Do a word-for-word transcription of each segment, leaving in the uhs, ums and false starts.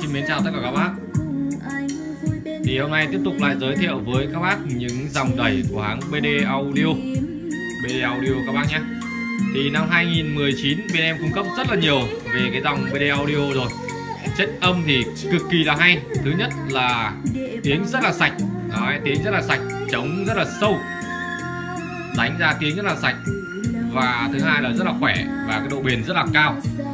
xin mến chào tất cả các bác. Thì hôm nay tiếp tục lại giới thiệu với các bác những dòng đẩy của hãng bê đê Audio. bê đê Audio các bác nhé. Thì năm hai nghìn mười chín bên em cung cấp rất là nhiều về cái dòng bê đê Audio rồi. Chất âm thì cực kỳ là hay. Thứ nhất là tiếng rất là sạch. Đấy, tiếng rất là sạch, trống rất là sâu, đánh ra tiếng rất là sạch. Và thứ hai là rất là khỏe và cái độ bền rất là cao.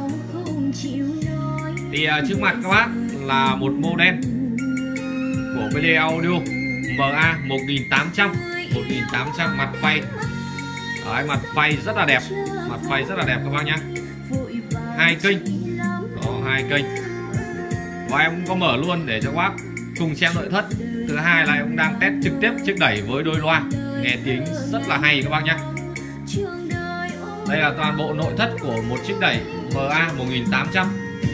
Thì uh, trước mặt các bác là một model của bê đê Audio M A một nghìn tám trăm mặt phay. Đấy, mặt phay rất là đẹp, mặt phay rất là đẹp các bác nhé. Hai kênh, có hai kênh. Và em cũng có mở luôn để cho các bác cùng xem nội thất. Thứ hai là em cũng đang test trực tiếp chiếc đẩy với đôi loa, nghe tiếng rất là hay các bác nhé. Đây là toàn bộ nội thất của một chiếc đẩy M A một nghìn tám trăm.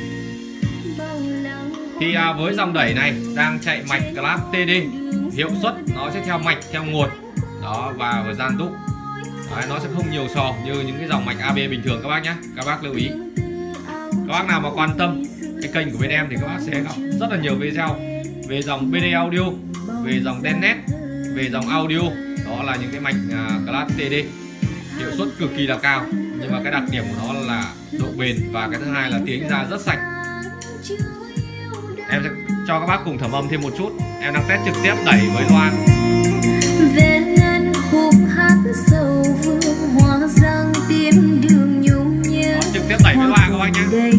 Thì à, với dòng đẩy này đang chạy mạch class T D, hiệu suất nó sẽ theo mạch theo nguồn đó, và thời gian tụ. Đấy, nó sẽ không nhiều sò như những cái dòng mạch A B bình thường các bác nhé. Các bác lưu ý. Các bác nào mà quan tâm cái kênh của bên em thì các bác sẽ gặp rất là nhiều video về dòng bê đê Audio, về dòng Dennet, về dòng audio. Đó là những cái mạch uh, class T D, hiệu suất cực kỳ là cao, nhưng mà cái đặc điểm của nó là độ bền và cái thứ hai là tiếng ra rất sạch. Em sẽ cho các bác cùng thẩm âm thêm một chút. Em đang test trực tiếp đẩy với loa. Đó, trực tiếp đẩy với loa các bác nhé.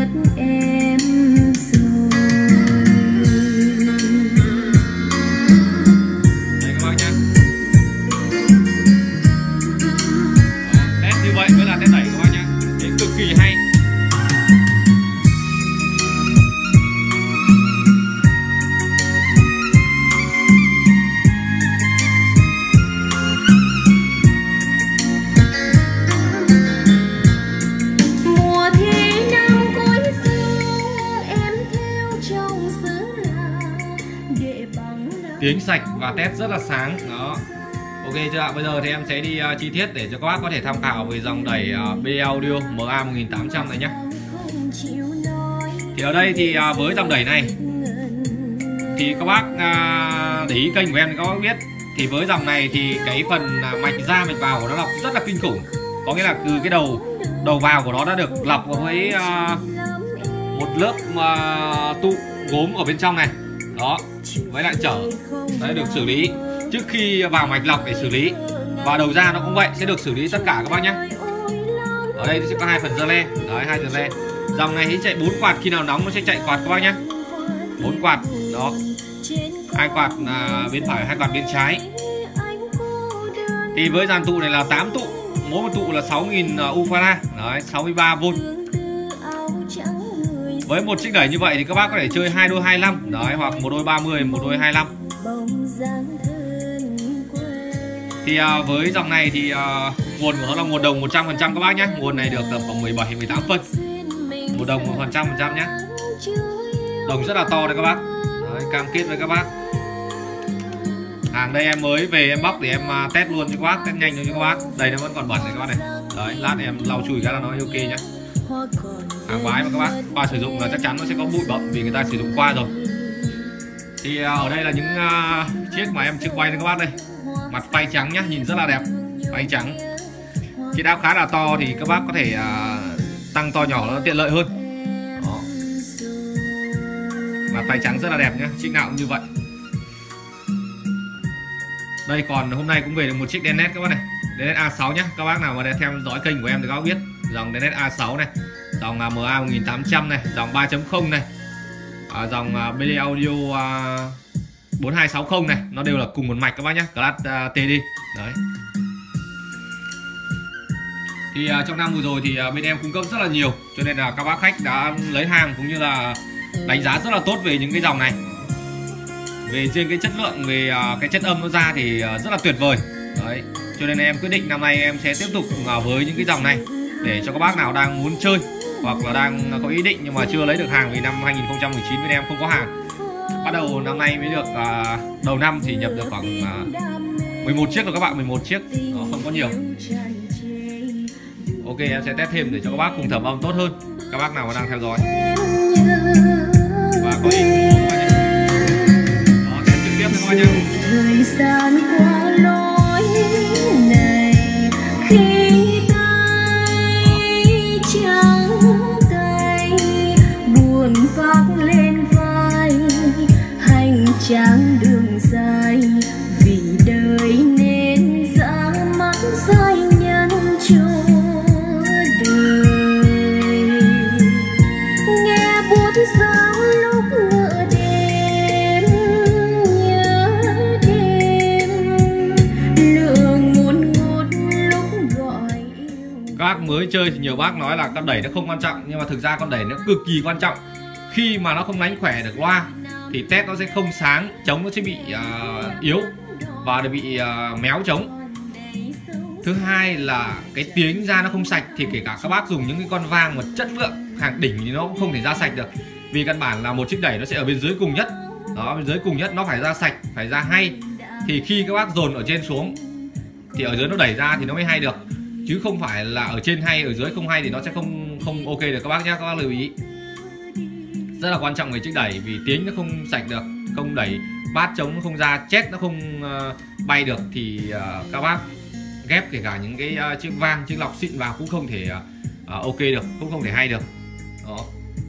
Tiếng sạch và test rất là sáng đó. Ok chưa ạ? Bây giờ thì em sẽ đi uh, chi tiết để cho các bác có thể tham khảo về dòng đẩy uh, bê đê Audio M A một nghìn tám trăm này nhé. Thì ở đây thì uh, với dòng đẩy này thì các bác uh, để ý kênh của em thì các bác biết, thì với dòng này thì cái phần uh, mạch ra mạch vào của nó lọc rất là kinh khủng. Có nghĩa là từ cái đầu đầu vào của nó đã được lọc với uh, một lớp uh, tụ gốm ở bên trong này đó, với lại trở đấy được xử lý trước khi vào mạch lọc để xử lý, và đầu ra nó cũng vậy, sẽ được xử lý tất cả các bác nhé. Ở đây sẽ có hai phần giơ le, đấy, hai phần le. Dòng này thì chạy bốn quạt, khi nào nóng nó sẽ chạy quạt các bác nhé, bốn quạt đó, hai quạt à, bên phải, hai quạt bên trái. Thì với dàn tụ này là tám tụ, mỗi một tụ là sáu nghìn u pha, đấy, sáu mươi ba vôn. Với một chiếc đẩy như vậy thì các bác có thể chơi hai đôi hai mươi lăm đấy, hoặc một đôi ba mươi, một đôi hai mươi lăm. Thì uh, với dòng này thì uh, nguồn của nó là nguồn đồng một trăm phần trăm các bác nhé. Nguồn này được tầm khoảng mười bảy mười tám phân. Một đồng một phần trăm phần trăm nhé. Đồng rất là to đấy các bác. Đấy, cam kết với các bác. Hàng đây em mới về em bóc để em uh, test luôn cho các bác, test nhanh luôn cho các bác. Đây nó vẫn còn bẩn này các bác này. Đấy, lát em lau chùi cái là nó ok nhé. Hàng vái mà các bác, qua sử dụng là chắc chắn nó sẽ có bụi bặm vì người ta sử dụng qua rồi. Thì uh, ở đây là những uh, chiếc mà em chưa quay cho các bác đây. Mặt phay trắng nhá, nhìn rất là đẹp, phay trắng. Chiếc áo khá là to thì các bác có thể uh, tăng to nhỏ nó tiện lợi hơn. Đó. Mặt phay trắng rất là đẹp nhá, chiếc nào cũng như vậy. Đây còn hôm nay cũng về được một chiếc Dennet các bác này, Dennet A sáu nhá. Các bác nào mà theo dõi kênh của em thì các bác biết dòng Dennet A sáu này, dòng M A một nghìn tám trăm này, dòng ba chấm không này, à, dòng uh, bê đê Audio uh, bốn hai sáu không này, nó đều là cùng một mạch các bác nhé, class uh, T D đấy. Thì uh, trong năm vừa rồi thì uh, bên em cung cấp rất là nhiều, cho nên là các bác khách đã lấy hàng cũng như là đánh giá rất là tốt về những cái dòng này. Về trên cái chất lượng, về uh, cái chất âm nó ra thì uh, rất là tuyệt vời đấy. Cho nên em quyết định năm nay em sẽ tiếp tục uh, với những cái dòng này để cho các bác nào đang muốn chơi hoặc là đang có ý định nhưng mà chưa lấy được hàng, vì năm hai nghìn không trăm mười chín bên em không có hàng. Bắt đầu năm nay mới được uh, đầu năm thì nhập được khoảng uh, mười một chiếc rồi các bạn, mười một chiếc, nó không có nhiều. Ok, em sẽ test thêm để cho các bác cùng thẩm âm tốt hơn, các bác nào mà đang theo dõi. Và khoác lên vai, hành trang đường dài vì đời nên ra mắt giai nhân cho đời. Nghe buốt giá lúc ngựa đêm nhớ đêm, lửa ngùn ngút lúc gọi yêu. Các bác mới chơi thì nhiều bác nói là con đẩy nó không quan trọng, nhưng mà thực ra con đẩy nó cực kỳ quan trọng. Khi mà nó không đánh khỏe được loa thì test nó sẽ không sáng, trống nó sẽ bị uh, yếu và bị uh, méo trống. Thứ hai là cái tiếng ra nó không sạch, thì kể cả các bác dùng những cái con vang mà chất lượng hàng đỉnh thì nó cũng không thể ra sạch được. Vì căn bản là một chiếc đẩy nó sẽ ở bên dưới cùng nhất. Đó, bên dưới cùng nhất nó phải ra sạch, phải ra hay. Thì khi các bác dồn ở trên xuống thì ở dưới nó đẩy ra thì nó mới hay được. Chứ không phải là ở trên hay, ở dưới không hay thì nó sẽ không không ok được các bác nhé. Các bác lưu ý. Rất là quan trọng về chiếc đẩy, vì tiếng nó không sạch được, không đẩy, bát trống nó không ra, chét nó không uh, bay được thì uh, các bác ghép kể cả những cái uh, chiếc vang, chiếc lọc xịn vào cũng không thể uh, ok được, cũng không thể hay được. Đó.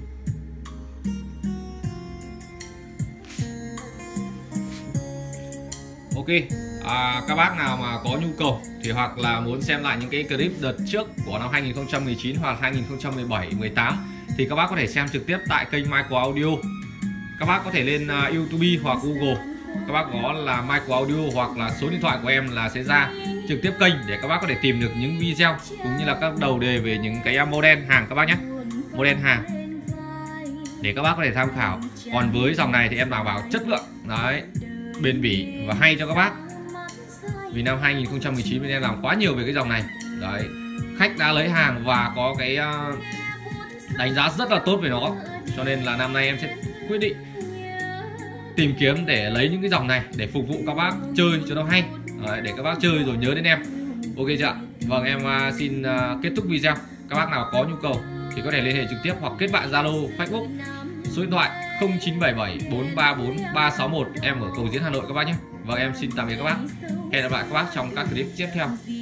Ok, à, các bác nào mà có nhu cầu thì hoặc là muốn xem lại những cái clip đợt trước của năm hai nghìn không trăm mười chín hoặc hai nghìn không trăm mười bảy, mười tám thì các bác có thể xem trực tiếp tại kênh Michael Audio. Các bác có thể lên uh, YouTube hoặc Google, các bác có là Michael Audio hoặc là số điện thoại của em là sẽ ra trực tiếp kênh để các bác có thể tìm được những video cũng như là các đầu đề về những cái model hàng các bác nhé, model hàng để các bác có thể tham khảo. Còn với dòng này thì em đảm bảo chất lượng đấy, bền bỉ và hay cho các bác. Vì năm hai nghìn không trăm mười chín bên em làm quá nhiều về cái dòng này đấy, khách đã lấy hàng và có cái uh, đánh giá rất là tốt về nó, cho nên là năm nay em sẽ quyết định tìm kiếm để lấy những cái dòng này để phục vụ các bác chơi cho nó hay. Đấy, để các bác chơi rồi nhớ đến em. Ok chưa? Vâng, em uh, xin uh, kết thúc video. Các bác nào có nhu cầu thì có thể liên hệ trực tiếp hoặc kết bạn Zalo, Facebook, số điện thoại không chín bảy bảy bốn ba bốn ba sáu một, em ở Cầu Giếng Hà Nội các bác nhé. Vâng, em xin tạm biệt các bác. Hẹn gặp lại các bác trong các clip tiếp theo.